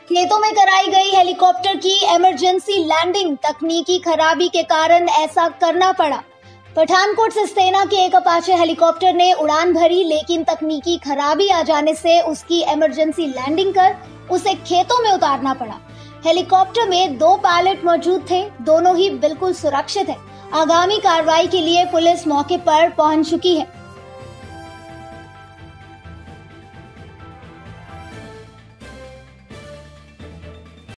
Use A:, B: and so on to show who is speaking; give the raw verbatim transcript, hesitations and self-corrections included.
A: खेतों में कराई गई हेलीकॉप्टर की इमरजेंसी लैंडिंग, तकनीकी खराबी के कारण ऐसा करना पड़ा। पठानकोट से सेना के एक अपाचे हेलीकॉप्टर ने उड़ान भरी, लेकिन तकनीकी खराबी आ जाने से उसकी इमरजेंसी लैंडिंग कर उसे खेतों में उतारना पड़ा। हेलीकॉप्टर में दो पायलट मौजूद थे, दोनों ही बिल्कुल सुरक्षित हैं। आगामी कार्रवाई के लिए पुलिस मौके पर पहुंच चुकी है।